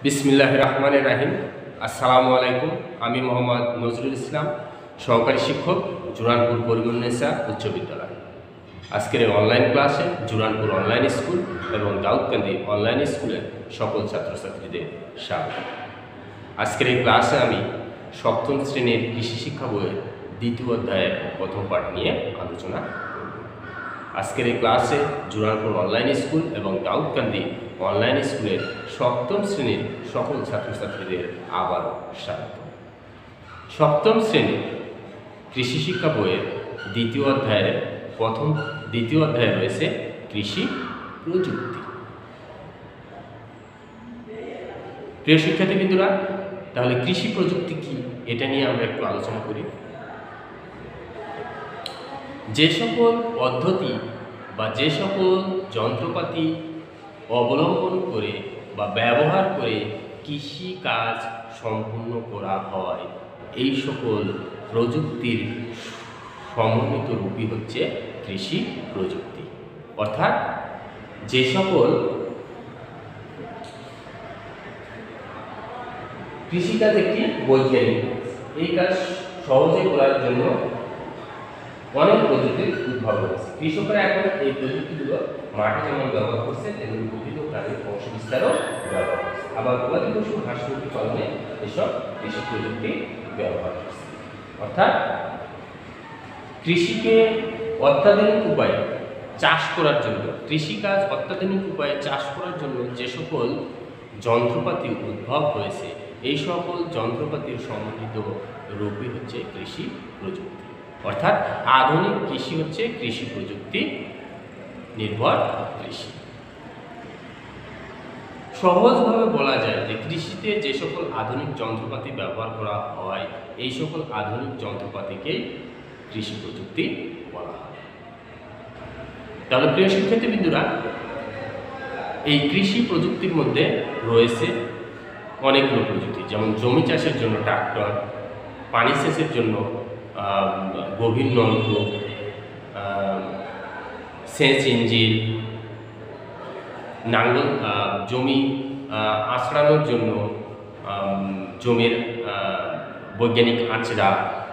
বিসমিল্লাহির রহমানির রহিম। আসসালামু আলাইকুম। আমি মোহাম্মদ নজরুল ইসলাম, সহকারী শিক্ষক, জুরানপুর করিমুন্নেসা উচ্চ বিদ্যালয়। আজকের এই অনলাইন ক্লাসে জুরানপুর অনলাইন স্কুল এবং দাউদকান্দি অনলাইন স্কুলের সকল ছাত্রছাত্রীদের স্বাগত। আজকের এই ক্লাসে আমি সপ্তম শ্রেণীর কৃষি শিক্ষা বইয়ের দ্বিতীয় অধ্যায়ের প্রথম পাঠ নিয়ে আলোচনা করব। আজকের এই ক্লাসে জুরানপুর অনলাইন স্কুল এবং দাউদকান্দি অনলাইন স্কুলের সপ্তম শ্রেণীর সকল ছাত্রছাত্রীদের আবারও স্বাগত। সপ্তম শ্রেণীর কৃষি শিক্ষা বইয়ের দ্বিতীয় অধ্যায়ে রয়েছে কৃষি প্রযুক্তি। প্রিয় শিক্ষার্থীবৃন্দরা, তাহলে কৃষি প্রযুক্তি কি এটা নিয়ে আমরা একটু আলোচনা করি। যে সকল পদ্ধতি বা যে সকল যন্ত্রপাতি অবলম্বন করে বা ব্যবহার করে কৃষি কাজ সম্পূর্ণ করা হয়, এই সকল প্রযুক্তির সমন্বিত রূপই হচ্ছে কৃষি প্রযুক্তি। অর্থাৎ যে সকল কৃষিকাজ একটি বৈজ্ঞানিক, এই কাজ সহজে করার জন্য অনেক প্রযুক্তির উদ্ভাবন হয়েছে। কৃষকরা এখন এই প্রযুক্তিগুলো মাঠে যেমন ব্যবহার করছে, তেমনি বিভিন্ন প্রাণীর বংশ বিস্তারও ব্যবহার করছে। আবার গবাদি পশু, হাঁস মুরগি পালনে এসব কৃষি প্রযুক্তি ব্যবহার করছে। অর্থাৎ কৃষিকে অত্যাধুনিক উপায়ে চাষ করার জন্য, কৃষিকাজ অত্যাধুনিক উপায়ে চাষ করার জন্য যে সকল যন্ত্রপাতি উদ্ভব হয়েছে, এই সকল যন্ত্রপাতির সমন্বিত রূপই হচ্ছে কৃষি প্রযুক্তি। অর্থাৎ আধুনিক কৃষি হচ্ছে কৃষি প্রযুক্তি নির্ভর কৃষি। সহজভাবে বলা যায় যে কৃষিতে যে সকল আধুনিক যন্ত্রপাতি ব্যবহার করা হয়, এই সকল আধুনিক যন্ত্রপাতিকেই কৃষি প্রযুক্তি বলা হয়। তাহলে প্রিয় শিক্ষার্থীবৃন্দরা, এই কৃষি প্রযুক্তির মধ্যে রয়েছে অনেকগুলো প্রযুক্তি, যেমন জমি চাষের জন্য ট্রাক্টর, পানি সেচের জন্য গভীর নলকূপ, সেচ ইঞ্জিন, নাঙ্গল, জমি আঁচড়ানোর জন্য জমির বৈজ্ঞানিক আঁচড়া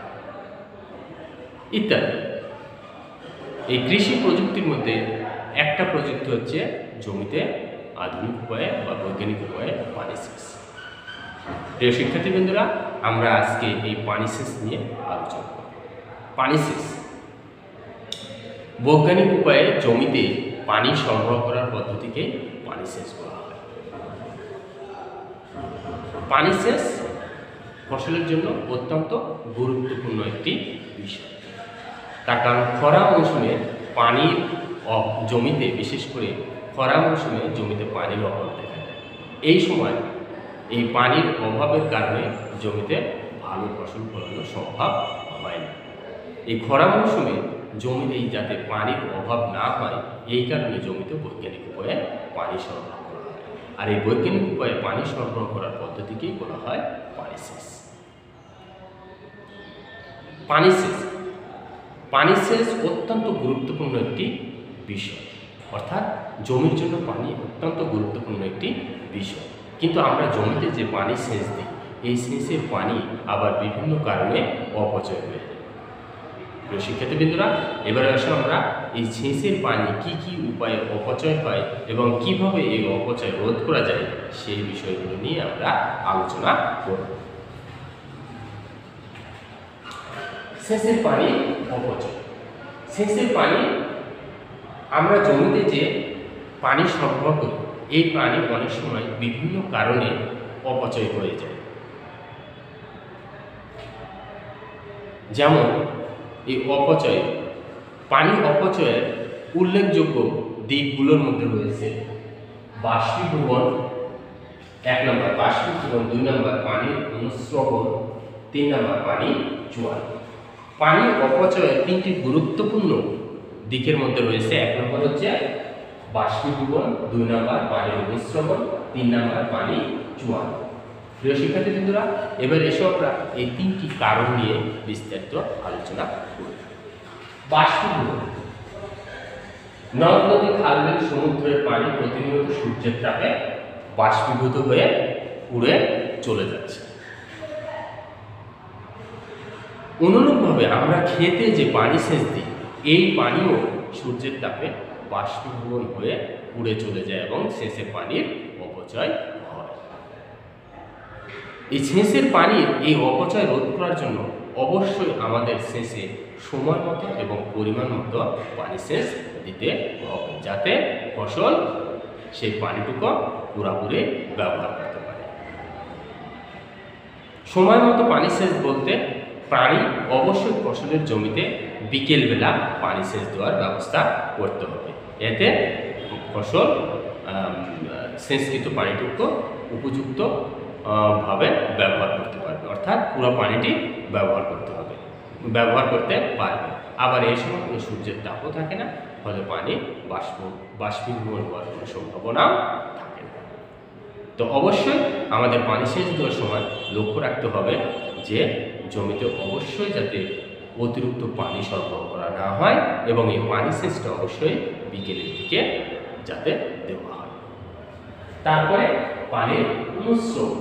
ইত্যাদি। এই কৃষি প্রযুক্তির মধ্যে একটা প্রযুক্তি হচ্ছে জমিতে আধুনিক উপায়ে বা বৈজ্ঞানিক উপায়ে পানি সেচ। প্রিয় শিক্ষার্থীবৃন্দরা, আমরা আজকে এই পানি সেচ নিয়ে আলোচনা করব। পানি সেচ বৈজ্ঞানিক উপায়ে জমিতে পানি সংগ্রহ করার পদ্ধতিকে পানি সেচ বলা হয়। পানি সেচ ফসলের জন্য অত্যন্ত গুরুত্বপূর্ণ একটি বিষয়। তার কারণ খরা মৌসুমে পানির জমিতে, বিশেষ করে খরা মৌসুমে জমিতে পানির অভাব দেখা যায়। এই সময় এই পানির অভাবের কারণে জমিতে ভালো ফসল ফলানো সম্ভব হয় না। এই খরা মৌসুমে জমিতে যাতে পানির অভাব না হয়, এই কারণে জমিতে বৈজ্ঞানিক উপায়ে পানি সরবরাহ করা হয়। আর এই বৈজ্ঞানিক উপায়ে পানি সরবরাহ করার পদ্ধতিকেই বলা হয় পানি সেচ। পানি সেচ অত্যন্ত গুরুত্বপূর্ণ একটি বিষয়। অর্থাৎ জমির জন্য পানি অত্যন্ত গুরুত্বপূর্ণ একটি বিষয়। কিন্তু আমরা জমিতে যে পানি সেচ দিই, এই সেচের পানি আবার বিভিন্ন কারণে অপচয় হয়ে যায়। প্রিয় শিক্ষার্থীবৃন্দরা, এবারে আসলে আমরা এই সেচের পানি কি কি উপায়ে অপচয় হয় এবং কিভাবে এই অপচয় রোধ করা যায়, সেই বিষয়গুলো নিয়ে আমরা আলোচনা করব। সেচের পানি অপচয়। সেচের পানি, আমরা জমিতে যে পানি সরবরাহ করি, এই পানি অনেক সময় বিভিন্ন কারণে অপচয় হয়ে যায়। যেমন এই পানি অপচয়ের উল্লেখযোগ্য দিকগুলোর মধ্যে রয়েছে বাষ্পীভবন 1 নম্বর, বাষ্পীভবন 2 নম্বর, পানির অনুস্রবণ 3 নম্বর, পানি জোয়ার। পানি অপচয়ের 3টি গুরুত্বপূর্ণ দিকের মধ্যে রয়েছে। 1 নম্বর হচ্ছে বাষ্পীভবন, 2 নম্বর পানির অনুস্রবণ, 3 নম্বর পানি জোয়ার। প্রিয় শিক্ষার্থীবৃন্দরা, এবার এসে আমরা এই 3টি কারণ নিয়ে বিস্তারিত আলোচনা করব। বাষ্পীভবন। নদ নদী, খাল বিল, সমুদ্রের পানি প্রতিনিয়ত সূর্যের তাপে বাষ্পীভূত হয়ে উড়ে চলে যাচ্ছে। অনুরূপভাবে আমরা খেতে যে পানি সেচ দিই, এই পানিও সূর্যের তাপে বাষ্পীভবন হয়ে উড়ে চলে যায় এবং সেচের পানির অপচয় হয়। এই সেচের পানির এই অপচয় রোধ করার জন্য অবশ্যই আমাদের সেচে সময় মতো এবং পরিমাণ মতো পানি সেচ দিতে হবে, যাতে ফসল সেই পানিটুকু পুরোপুরি ব্যবহার করতে পারে। সময় মতো পানি সেচ বলতে পানি অবশ্যই ফসলের জমিতে বিকেলবেলা পানি সেচ দেওয়ার ব্যবস্থা করতে হবে, এতে ফসল সেচকৃত পানিটুকু উপযুক্ত ভাবে ব্যবহার করতে পারবে, অর্থাৎ পুরো পানিটি ব্যবহার করতে পারবে। আবার এই সময় কোনো সূর্যের তাপও থাকে না, ফলে পানি বাষ্পীভবন হওয়ার কোনো সম্ভাবনা থাকে না। তো অবশ্যই আমাদের পানি সেচ দেওয়ার সময় লক্ষ্য রাখতে হবে যে জমিতে অবশ্যই যাতে অতিরিক্ত পানি সরবরাহ করা না হয় এবং এই পানি সেচটা অবশ্যই বিকেলের দিকে যাতে দেওয়া হয়। তারপরে পানির অনুস্রবণ।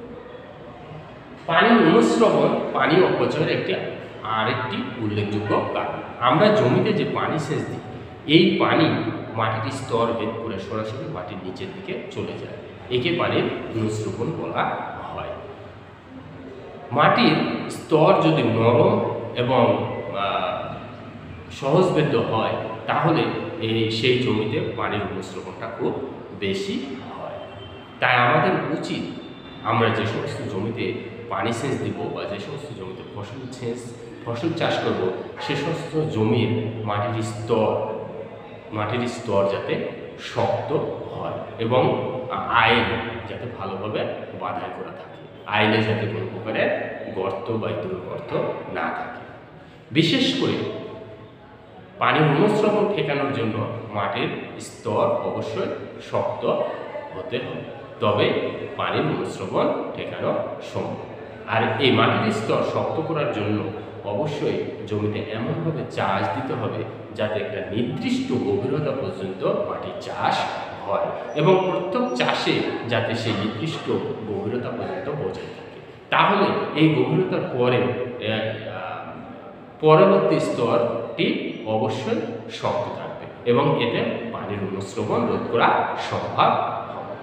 পানি অনুস্রবণ পানি অপচয়ের আরেকটি উল্লেখযোগ্য কারণ। আমরা জমিতে যে পানি সেচ দিই, এই পানি মাটির স্তর ভেদ করে সরাসরি মাটির নিচের দিকে চলে যায়, একে পানির অনুস্রবণ বলা হয়। মাটির স্তর যদি নরম এবং সহজবেদ্য হয়, তাহলে সেই জমিতে পানির অনুস্রবণটা খুব বেশি হয়। তাই আমাদের উচিত আমরা যে সমস্ত জমিতে পানি সেচ দিব বা যে সমস্ত জমিতে ফসল চাষ করব, সে সমস্ত জমির মাটির স্তর যাতে শক্ত হয় এবং আইল যাতে ভালোভাবে বাঁধাই করা থাকে, আইলে যাতে কোনো প্রকারের গর্ত বা ইঁদুর গর্ত না থাকে। বিশেষ করে পানির অনুস্রবণ ঠেকানোর জন্য মাটির স্তর অবশ্যই শক্ত হতে হবে, তবে পানির অনুস্রবণ ঠেকানো সম্ভব। আর এই মাটির স্তর শক্ত করার জন্য অবশ্যই জমিতে এমনভাবে চাষ দিতে হবে যাতে একটা নির্দিষ্ট গভীরতা পর্যন্ত মাটির চাষ হয় এবং প্রত্যেক চাষে যাতে সেই নির্দিষ্ট গভীরতা পর্যন্ত বজায় থাকে। তাহলে এই গভীরতার পরবর্তী স্তরটি অবশ্যই শক্ত থাকবে এবং এতে পানির অনুস্রবণ রোধ করা সম্ভব হবে।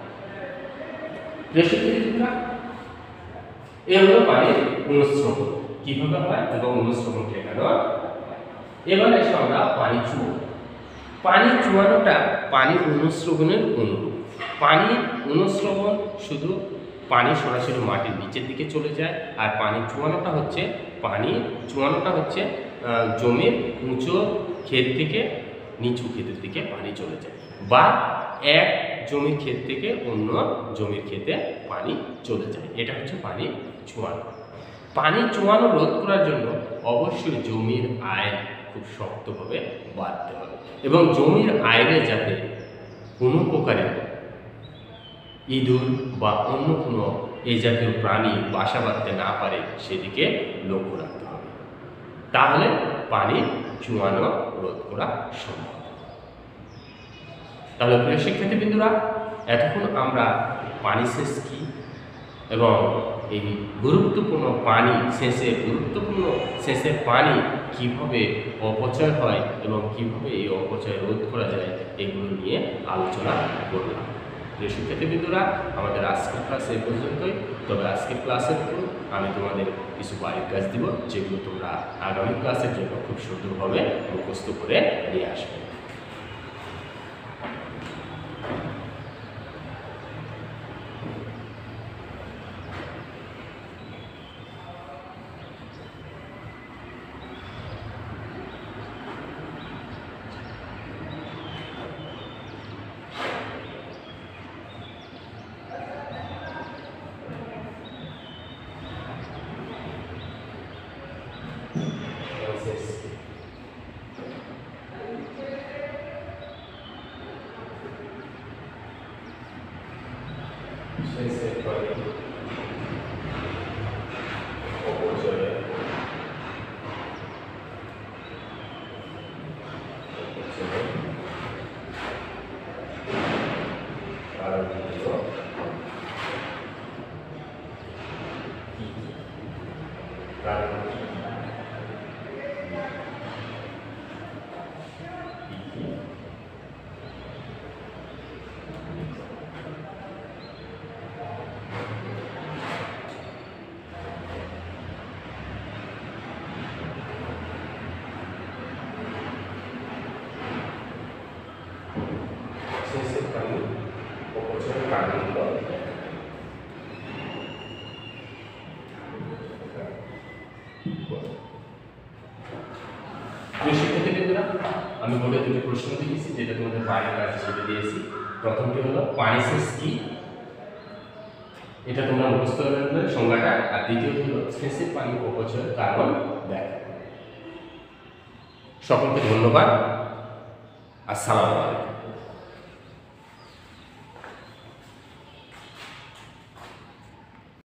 এ হলো পানির অনুস্রবণ কিভাবে হয় এবং অনুস্রবণ ঠেকানো হয়। এবার এসে আমরা পানি চুয়ানো। পানি চুয়ানোটা পানির অনুস্রবণের অনুরূপ। পানির অনুস্রবণ শুধু পানি সরাসরি মাটির নিচের দিকে চলে যায়, আর পানি চুয়ানোটা হচ্ছে জমির উঁচু ক্ষেত থেকে নিচু ক্ষেতের দিকে পানি চলে যায়, বা এক জমির ক্ষেত থেকে অন্য জমির ক্ষেতে পানি চলে যায়। এটা হচ্ছে পানি চুয়ানো। পানি চুয়ানো রোধ করার জন্য অবশ্যই জমির আইল খুব শক্তভাবে বাঁধতে হবে এবং জমির আইলে যাতে কোনো প্রকারের ইঁদুর বা অন্য কোনো এই জাতীয় প্রাণী বাসা বাঁধতে না পারে সেদিকে লক্ষ্য রাখতে হবে, তাহলে পানি চুয়ানো রোধ করা সম্ভব। তাহলে প্রিয় শিক্ষার্থীবৃন্দরা, এতক্ষণ আমরা পানি সেচ কী এবং এই গুরুত্বপূর্ণ সেচের পানি কীভাবে অপচয় হয় এবং কীভাবে এই অপচয় রোধ করা যায়, এগুলো নিয়ে আলোচনা করলাম। প্রিয় শিক্ষার্থীবৃন্দরা, আমাদের আজকের ক্লাস এই পর্যন্তই। তবে আজকের ক্লাসের পর আমি তোমাদের কিছু বাড়ির কাজ দিব, যেগুলো তোমরা আগামী ক্লাসের জন্য খুব সুন্দরভাবে মুখস্থ করে নিয়ে আসবে। অপচয়ের কারণগুলো। প্রিয় শিক্ষার্থীবৃন্দরা, আমি বোর্ডে দুটি প্রশ্ন দিয়েছি, যেটা তোমাদের বাইরের কাজ হিসেবে দিয়েছি। প্রথমটি হলো পানি সেচ কি, এটা তোমরা মুখস্থ করবে সংজ্ঞাটা, আর দ্বিতীয়টি হলো সেচের পানি অপচয়ের কারণ ব্যাখ্যা। সকলকে ধন্যবাদ। আসসালামু আলাইকুম।